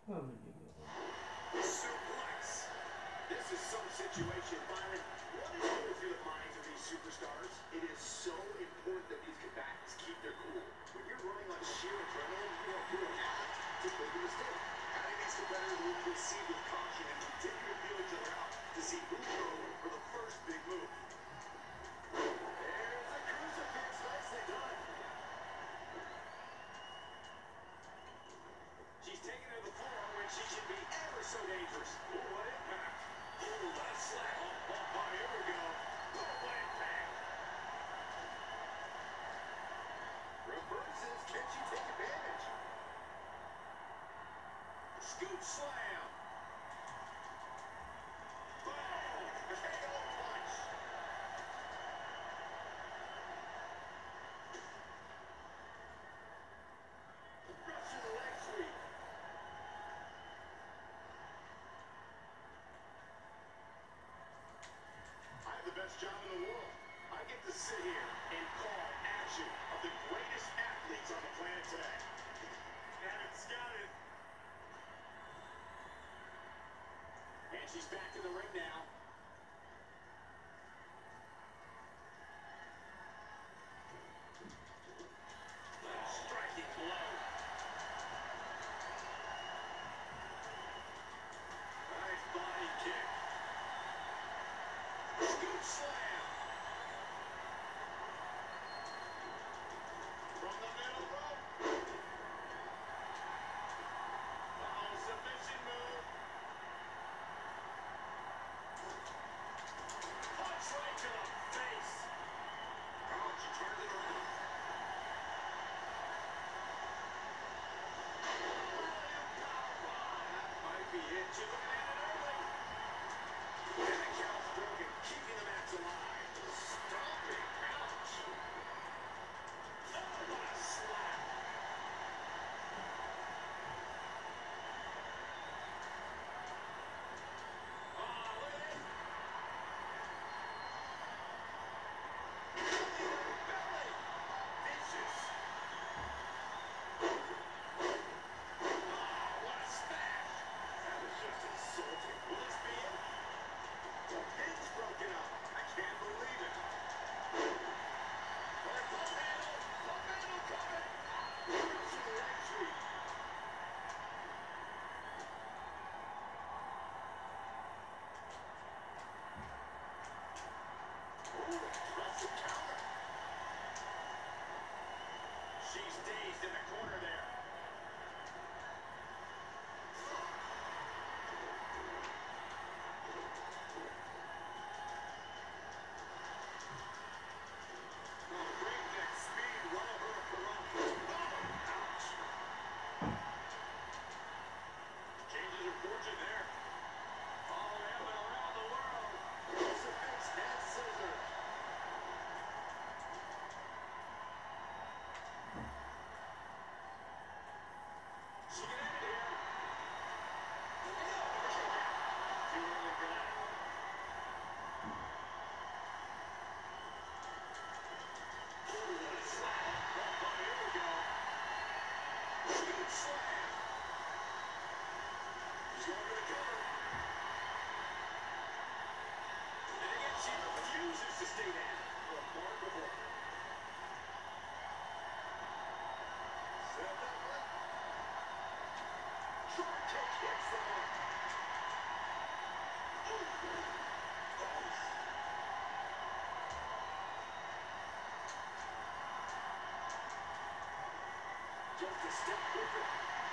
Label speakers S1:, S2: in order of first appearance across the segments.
S1: Suplex. This is some situation, Byron. What is going through the minds of these superstars? It is so important that these combatants keep their cool. When you're running on sheer adrenaline, you don't have to make a mistake. Having these competitors will proceed with caution and continue to feel each other out to see who will go for the first big move. There's a crucifix. Nicely done. She's taken to the floor when she should be ever so dangerous. Ooh, what impact. Ooh, what a slap. Oh, here we go. Oh, what impact. Reverses. Can she take advantage? Scoop slam. Boom. KO punch. Russian leg sweep. I have the best job in the world. I get to sit here and call action of the greatest athletes on the planet today. And it's got it. And she's back in the ring now. Striking blow. Nice body kick. Scoop slam. From the middle rope. Uh-oh, submission move. Punch right to the face. Oh, she turned it around. That might be it. She's looking at it early. And the count's broken, keeping the match alive. Stomping. Ouch. Oh, what a slap. Oh, look at this. Belly. Vicious. Oh, what a smash. That was just insulting. Will this be it? The pin's broken up. I can't believe it. Or pump handle. Pump handle coming. Russian leg sweep. Ooh, impressive counter. She's dazed in the corner there. Oh, breakneck speed, well her Ferrari. Oh, ouch. Changes her fortune there. All the way up and around the world. Crucifix and scissors. She can end it here. Too early for that. Ooh, what a slap. Oh, here we go. Scoop slam. She's going for the cover. And again, she refuses to stay down. Remarkable. Set that up. Drop kick hits the mark. Just a step quicker.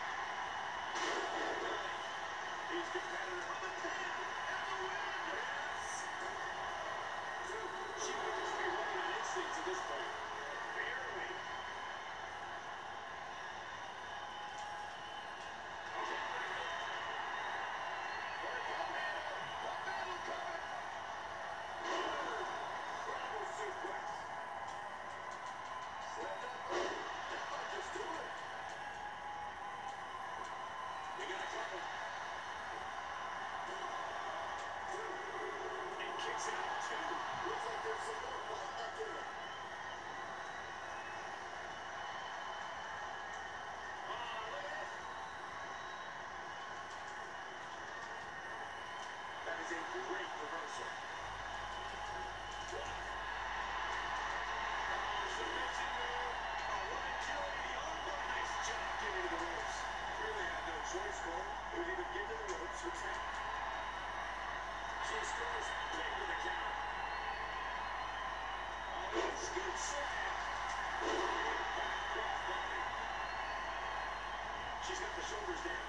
S1: These competitors on the pin and the win. Yes. She might just be running on instincts at this point. Barely. Pump handle coming. Incredible suplex. Set that up. That might just do it. We got a couple. And kicks out two. Looks like there's some more fight left in it. Oh, look at this. Great reversal. Submission move. Oh, what agility. The armbar. Nice job getting to the ropes. Really had no choice, Cole. It was either get to the ropes or tap. She scores big with a count. Oh, scoop slam. Back cross body. She's got the shoulders down.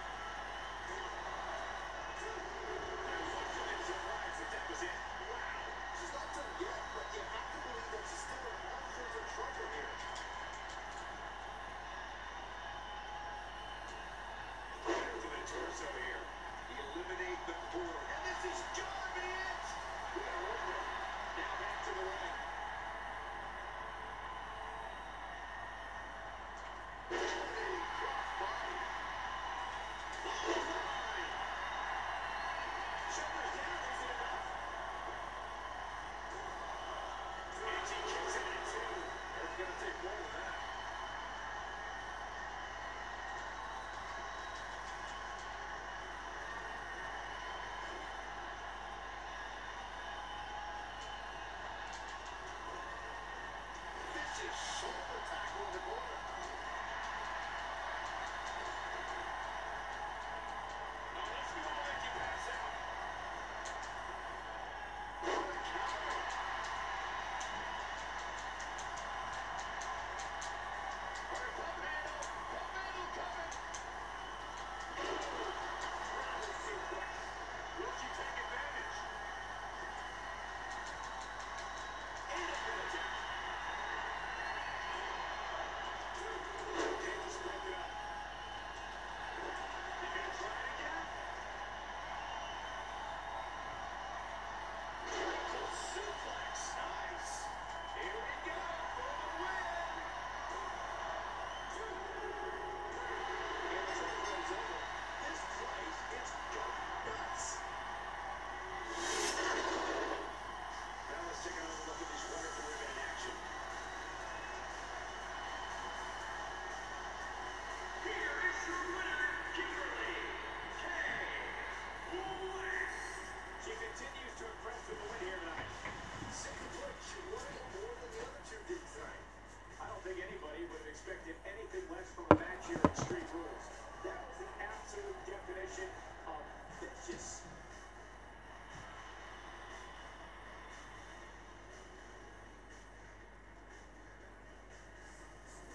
S1: Unfortunately, surprised that was it. Wow. She's not done yet, but you have to believe that she's still in all sorts of trouble here. To the torso here. Eliminate the core. And this is gonna be it. We got one more. Now back to the ring.